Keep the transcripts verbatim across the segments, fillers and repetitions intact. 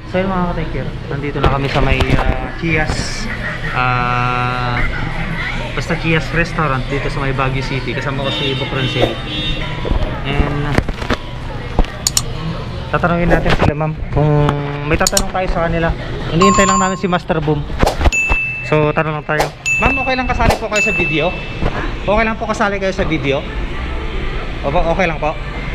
So yun mga ka-take care, nandito na kami sa may uh, Chias uh, basta Chias Restaurant dito sa may Baguio City. Kasama ko si Bocrancel. And tatanungin natin sila ma'am kung may tatanong tayo sa kanila. Hinihintay lang namin si Master Boom. So tanong lang tayo. Ma'am, okay lang kasali po kayo sa video? Okay lang po kasali kayo sa video? O ba, okay lang po?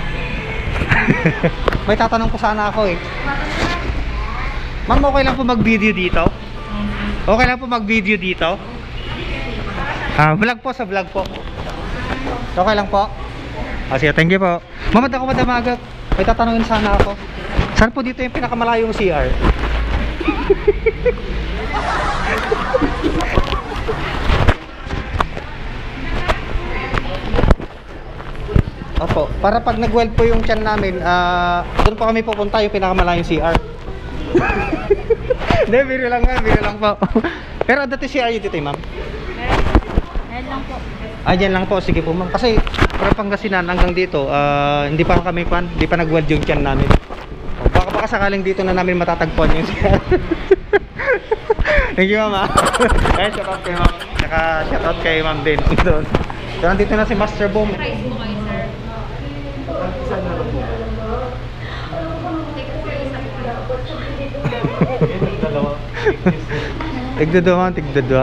May tatanong po sana ako eh. Ma'am, okay lang po mag-video dito? Okay lang po mag-video dito? Ah, vlog po sa vlog po. Okay lang po? Ah, sige, thank you po. Ma'am, ako madamagag. May tatanungin sana ako. Saan po dito yung pinakamalayong C R? Opo, para pag nag-weld po yung tiyan namin, uh, doon po kami pupunta yung pinakamalayong C R. Hindi, biro lang nga, biro lang po. Pero dati C R yun dito eh, ma'am? Meron lang po. Ah, dyan lang po, sige po ma'am. Kasi para Pangasinan hanggang dito, uh, hindi pa kami pan, hindi pa nag-weld yung tiyan namin. O, baka baka sakaling dito na namin matatagpuan yung C R. Thank you ma'am. Eh, shoutout kay ma'am. Saka shoutout kay ma'am din. So, nandito na si Master Boom. Price po kayo, sir. Tigdodwa, tigdodwa.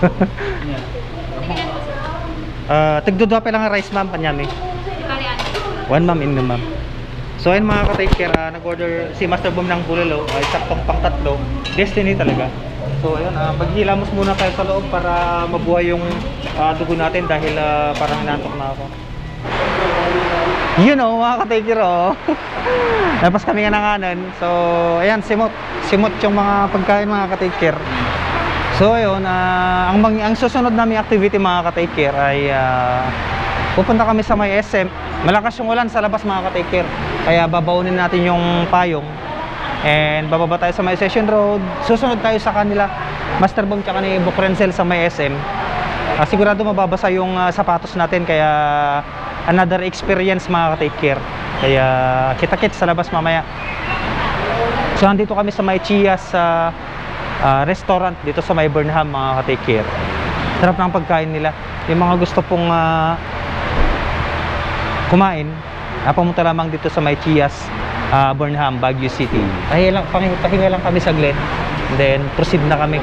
Ah, tigdodwa pa lang ang rice ma'am, panyami. One ma'am in the ma'am. So ayun mga ka-take care, uh, nag-order si Master Boom ng bulalo, ay saktong pang tatlo. Destiny talaga. So ayun, uh, maghilamos muna tayo sa loob para mabuhay yung uh, dugo natin dahil uh, parang nantok na ako. You know, mga ka-take care, oh. Tapos kami nga nanganan. So ayan, simot. Simot yung mga pagkain mga ka-take care. So ayun, uh, ang, ang susunod namin activity mga ka-take care ay uh, pupunta kami sa may S M. Malakas yung ulan sa labas mga ka-take care. Kaya babaunin natin yung payong. And bababa tayo sa may Session Road. Susunod tayo sa kanila, Master Boom tsaka ni Bocrancel sa may S M. uh, Sigurado mababasa yung uh, sapatos natin. Kaya another experience mga ka-take care. Kaya kita-kits sa labas mamaya. So nandito kami sa may Chias uh, uh, Restaurant dito sa may Burnham mga ka-take care. Sarap ng pagkain nila. Yung mga gusto pong uh, kumain, uh, pumunta lamang dito sa may Chias uh, Burnham, Baguio City. Ay lang, pahinga lang kami saglit. And then proceed na kami.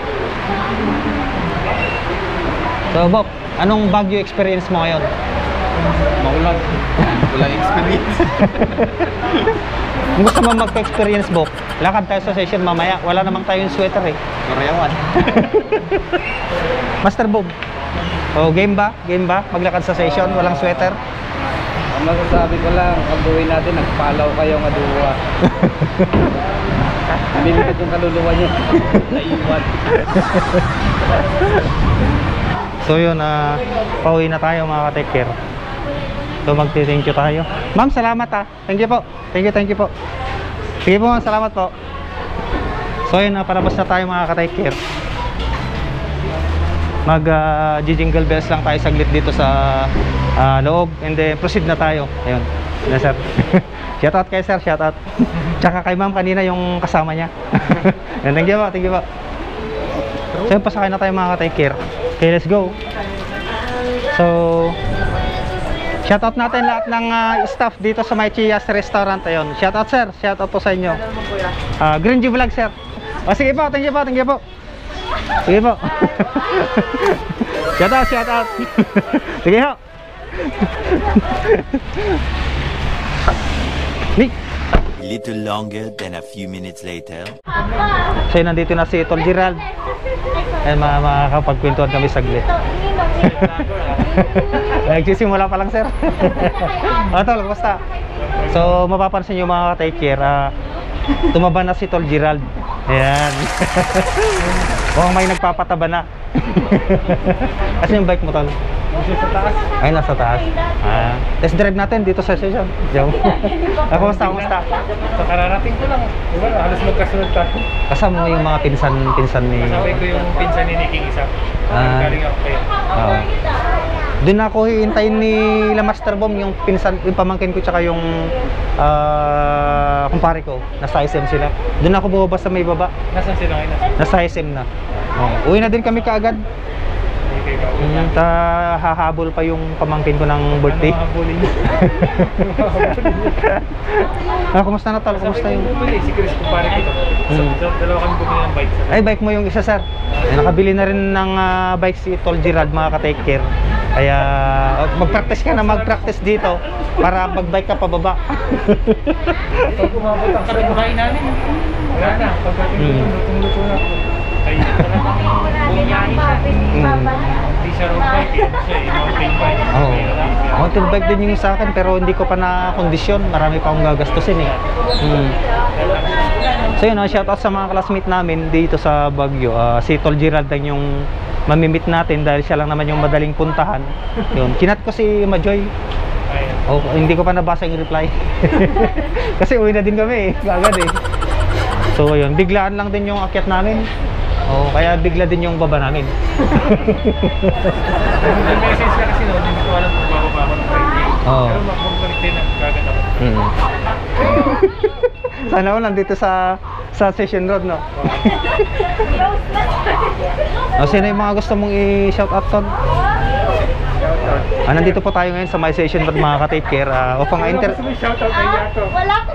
So Bok, anong Baguio experience mo ngayon? Maulan. Walang experience. Kung gusto mo magka-experience, Bok, lakad tayo sa session mamaya. Wala namang tayong sweater eh. Koreawan. Master Boom, oh, game ba? Game ba? Maglakad sa session, walang sweater? Ang masasabi ko lang, pag uwi natin, nagpalaw kayo ng aduwa. Bibigit yung kaluluwa nyo. Naiwan. So yun, uh, pauwi na tayo mga ka-take care. So magti-thank you tayo. Ma'am, salamat ha. Thank you po. Thank you, thank you po. Sige po ma'am, salamat po. So yun, uh, palabas na tayo mga ka-take care. Mag uh, jingle bells lang tayo saglit dito sa uh, loob. And then proceed na tayo. Ayun, na sir. Shoutout kay sir, shoutout. Tsaka kay ma'am kanina yung kasama niya. And thank you po, thank you po. So yun, pasakay na tayo mga ka-take care. Okay, let's go. So shoutout natin lahat ng uh, staff dito sa may Chias Restaurant. Ayun, shoutout sir, shoutout po sa inyo. uh, Green G Vlog sir. O sige po, thank you po, thank you po. Sige po. Shoutout, shoutout. Sige po. Nick. Little longer than a few minutes later. So nandito na si Tol Gerald. Ayan, makakapagkwentuhan kami saglit. Nagsisimula pa lang sir. O Tol, basta. So mapapansin nyo mga ka-take care, uh, tumaba na si Tol Gerald. Ayan. Mukhang may nagpapataba na. Kasi yung bike mo Tol? Nasa taas. Ay, nasa taas. Ah, test drive natin dito sa session. Diyan. Ako, basta, basta. So, kararating ko lang. Diba? Halos magkasunod tayo. Kasama mo yung mga pinsan-pinsan ni... Sabi ko yung pinsan ni Niking isa. Ah. Galing ako kayo. Oo. Doon ako hihintayin ni La Master Bomb, yung pinsan, yung pamangkin ko tsaka yung ah, kumpare ko. Nasa I S M sila. Doon ako bumaba sa may baba. Nasaan sila ngayon? Nasa I S M na. Oh, uwi na din kami kaagad. Okay, ka. Mm, ta hahabol pa yung pamangkin ko ng birthday. Ano habulin niyo? Ah, kumusta na tol? Kumusta yung... Si Chris, kumpare kita. So, Hmm. dalawa kami bumili ng bike. Ay, bike mo yung isa, sir. Ay, nakabili na rin ng ah, bike si Tol Gerald, mga ka-take care. Kaya oh, mag-practice ka na, mag-practice dito para mag-bike ka pababa. Pag umabot ang sarap kain namin. Wala na. Pagdating ko, Hmm. lutong-luto na. Ay, talagang bumiyahin siya. Mm. Hindi siya road bike, eh. Siya eh, mountain bike. Oh. Kaya lang. Mountain bike din yung sa akin pero hindi ko pa na kondisyon. Marami pa akong gagastusin eh. Mm. So yun, uh, shoutout sa mga classmate namin dito sa Baguio. Ah, si Tol Gerald lang yung mamimit natin dahil siya lang naman yung madaling puntahan. Yun. Kinat ko si Majoy. Ayun. Oh, hindi ko pa nabasa yung reply. Kasi uwi na din kami eh. Agad eh. So yun, biglaan lang din yung akyat namin. Oh, kaya bigla din yung baba namin. May message na kasi noon, hindi ko alam kung bababa ako ng Friday. Oo. Pero magbalik din na kagad ako. Mm. Sana all nandito sa sa Session Road, no? O, sino yung mga gusto mong i-shout out, Ton? Ah, nandito po tayo ngayon sa My Session Road, mga ka-take care. Uh, upang inter... Gusto mo shoutout kay Yato? Wala ko.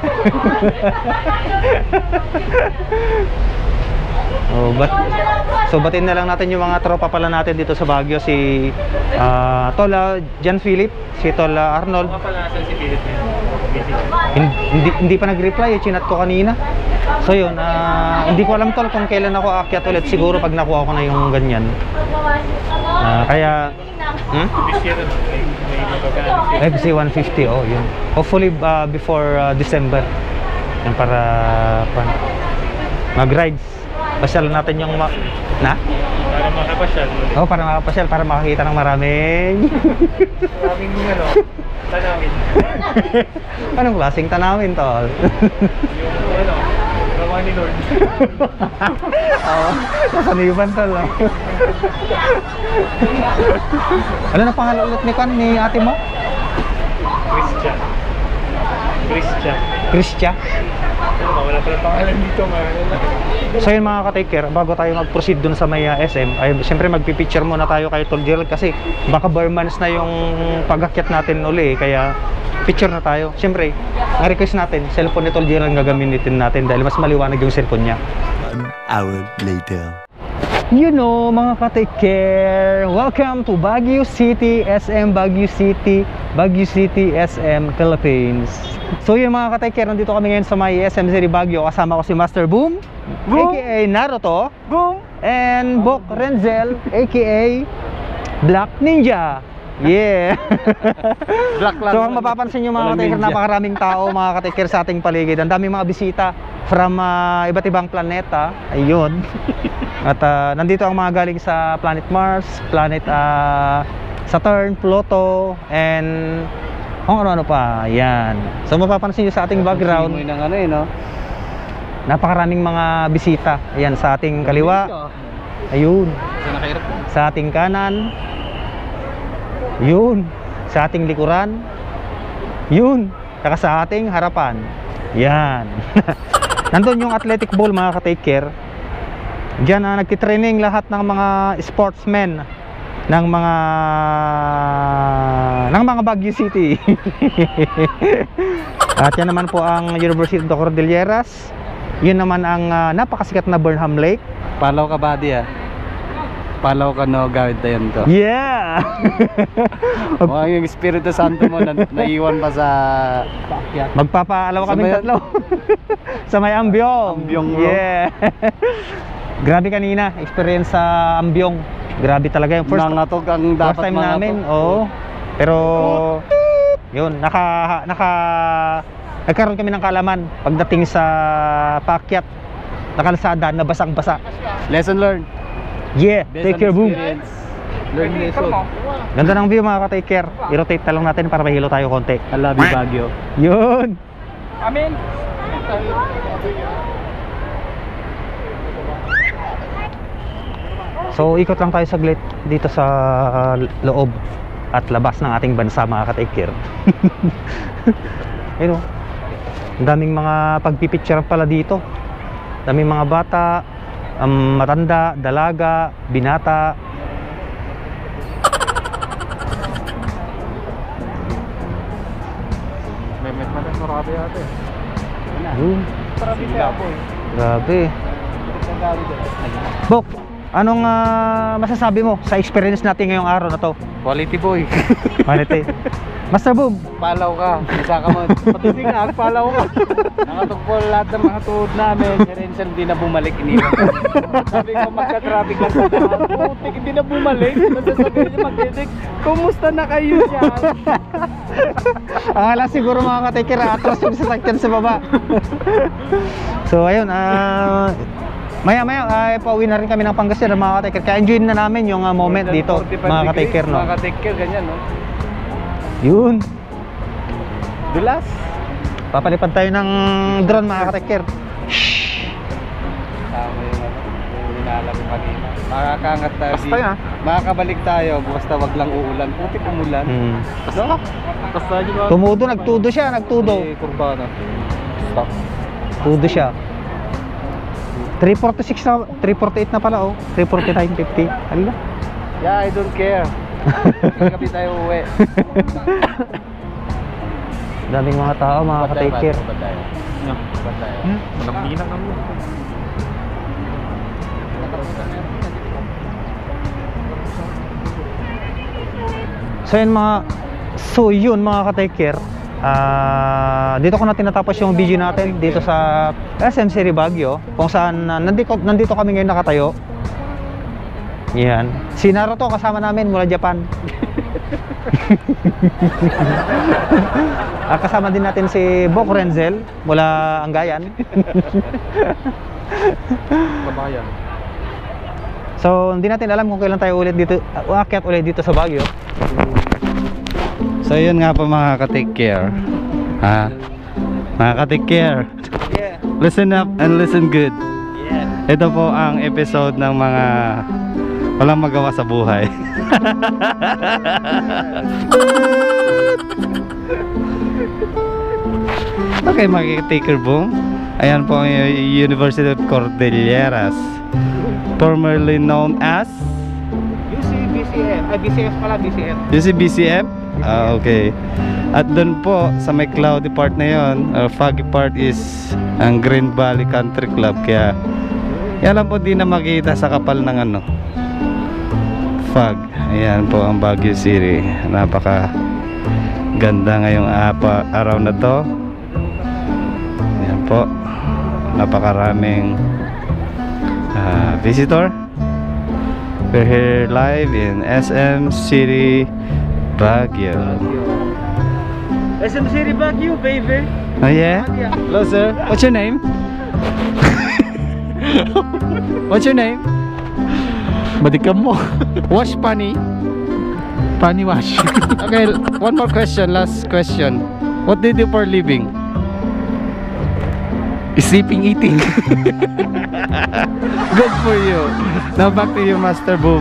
Oh, but, so batin na lang natin yung mga tropa pala natin dito sa Baguio, si ah, Tol ah, John Philip, si Tol ah, Arnold. Baka pala nasan si Philip na yun. Busy. Hin- Hindi, hindi pa nag-reply, eh, chinat ko kanina. So yun, ah, hindi ko alam tol kung kailan ako aakyat ulit. Siguro pag nakuha ko na yung ganyan. Ah, kaya hmm? This year, ano, may may magagana. F C one fifty, oh yun. Hopefully ah, before ah, December. Yan para pan, mag-rides. Pasyal natin yung ma na? Para makapasyal ulit. Oh, para makapasyal, para makakita ng maraming Maraming ano, tanawin. anong klaseng tanawin, tol? Yung ano, gawa ni Lord. Oo, kasaniban tol. Oh. Ano na pangalan ulit ni Kwan, ni ate mo? Christian. Christian. Christia. Ano, wala pala pangalan dito, mga So yun mga ka-take care, bago tayo mag-proceed dun sa may uh, S M, ay siyempre magpipicture muna tayo kay Tol Gerald kasi baka bare months na yung pag-akyat natin uli eh, kaya picture na tayo. Siyempre, na-request natin, cellphone ni Tol Gerald ang gagamitin natin dahil mas maliwanag yung cellphone niya. One hour later. You know mga ka-take care, welcome to Baguio City, S M Baguio City, Baguio City, S M Philippines. So yun mga ka-take care, nandito kami ngayon sa may S M City Baguio. Kasama ko si Master Boom, Boom! aka Naruto, Boom! and Bok Renzel, aka Black Ninja. Yeah. Black lang. So ang mapapansin nyo mga Walang ka-take care, ninja. napakaraming tao mga ka-take care sa ating paligid. Ang daming mga bisita from ah, iba't ibang planeta. Ayun. At ah, nandito ang mga galing sa planet Mars, planet ah, Saturn, Pluto, and kung ano-ano pa. Yan. So mapapansin nyo sa ating background, Simoy ng ano eh, no? napakaraming mga bisita. Ayan, sa ating kaliwa. Ayun. Sa nakahirap. Sa ating kanan. Yun. Sa ating likuran. Yun. Saka sa ating harapan. Yan. Nandun yung athletic ball mga ka-take care. Diyan na nagtitraining lahat ng mga sportsmen ng mga ng mga Baguio City. At yan naman po ang University of the Cordilleras. Yun naman ang uh, napakasikat na Burnham Lake. Palaw ka body ah. Palaw ka no, gawid na yun to. Yeah. Mukhang yung Espiritu Santo mo na naiwan pa sa Magpapaalaw Sa kami may- tatlo. Sa may Ambyong. Ambyong, bro. Yeah. Grabe kanina, experience sa Ambyong. Grabe talaga yung first, nangatog ang first dapat time mangatog. namin. Oo. Pero yun, naka naka nagkaroon kami ng kaalaman pagdating sa paakyat na kalsada na basang-basa. Lesson learned. Yeah, Based take on care, boom. experience. Learn lesson. Ganda ng view mga ka-take care. I-rotate na lang natin para mahilo tayo konti. I love you, Baguio. Yun. Amen. So ikot lang tayo saglit dito sa uh, loob. at labas ng ating bansa, mga ka-take care. Ayun, oh. Ang daming mga pagpipicture pala dito. Daming mga bata, um, matanda, dalaga, binata. May met na lang marami ate. Yun. Marami siya po. Grabe. Bok, anong ah, masasabi mo sa experience natin ngayong araw na to? Quality boy. Quality. Master Boom, Palaw ka. Isa ka mo. Pati nga, palaw ka. Nakatugpol lahat ng mga tuhod namin. Si Renzel hindi na bumalik. Iniwan. Sabi ko magka-traffic lang sa daan. Putik, hindi na bumalik. Nasasabihin niya mag-edit. Kumusta na kayo dyan? akala siguro mga ka-take care, atras yung sasakyan sa baba. So ayun, ah maya maya ay pauwi na rin kami ng Pangasinan, mga ka-take care. Kaya enjoy na namin yung ah, moment dito, mga ka-take care, no? Mga ka-take care, ganyan, no? Yun. Dulas. Papalipad tayo ng drone, mga ka-take care. Tama yung ano, yung inalam ko kanina. Makakangat tayo Basta dito. yan. Makakabalik tayo, basta wag lang uulan. Putik umulan. Hmm. No? Basta yun ba? Tumudo, nagtudo siya, nagtudo. Si Kurbana. Stop. Tudo siya. three forty-six na, three forty-eight na pala, oh. three forty-nine fifty. Ano? Yeah, I don't care. Gabi tayo uwi. Daming mga tao, mga ka-take care. Ba't tayo? Ba't tayo? Hmm? Napinan kami. So yun mga So yun mga ka-take care, ah, dito ko na tinatapos yung video natin dito sa S M City Baguio, kung saan uh, nandito, nandito kami ngayon nakatayo. Yan, si Naruto kasama namin mula Japan. Ah, kasama din natin si Bok Renzel mula Angayan. Kabayan. So hindi natin alam kung kailan tayo ulit dito, uh, aakyat ulit dito sa Baguio. So yun nga po mga ka-take care. Ha? Mga ka-take care. Yeah. Listen up and listen good. Yeah. Ito po ang episode ng mga walang magawa sa buhay. Okay, mga ka-taker boom. Ayan po ang University of Cordilleras, formerly known as U C B C F, ay B C F pala, B C F. U C B C F? Ah, okay. At doon po sa may cloudy part na yon, uh, foggy part is ang Green Valley Country Club. Kaya yan lang po, di na makita sa kapal ng ano, fog. Ayan po ang Baguio City. Napaka ganda ngayong apa, araw na to. Ayan po, napakaraming uh, visitor. We're here live in S M City Baguio. S M City Baguio, baby. Oh yeah? Hello sir, what's your name? What's your name? Badikam mo. Wash Pani. Pani wash. Okay, one more question, last question. What do you do for a living? Sleeping, eating. Good for you. Now back to you, Master Boom.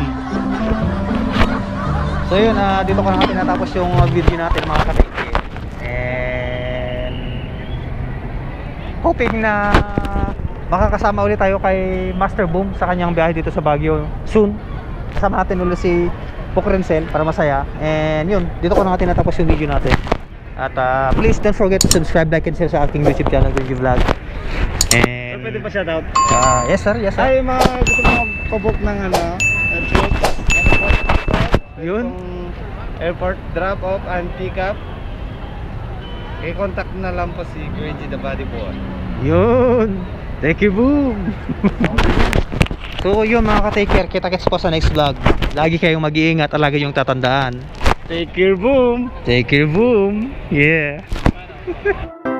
So yun, uh, dito ko na natin natapos yung uh, video natin mga ka-take. And hoping na makakasama ulit tayo kay Master Boom sa kanyang biyahe dito sa Baguio soon. Kasama natin ulit si Bok Renzel para masaya. And yun, dito ko na natin natapos yung video natin. At uh, please don't forget to subscribe, like, and share sa aking YouTube channel, Green Vlog. And Pwede pa shoutout? uh, yes sir, yes sir. Ay, mga gusto mo magpabook ng ano, trips, airport, Yun. airport drop off and pick up. I-contact na lang po si Grady the Body Boy. Yun. Thank you, Boom. So yun mga ka-take care, kita-kits po sa next vlog. Lagi kayong mag-iingat at lagi yung tatandaan. Take care, Boom! Take care, Boom. Yeah.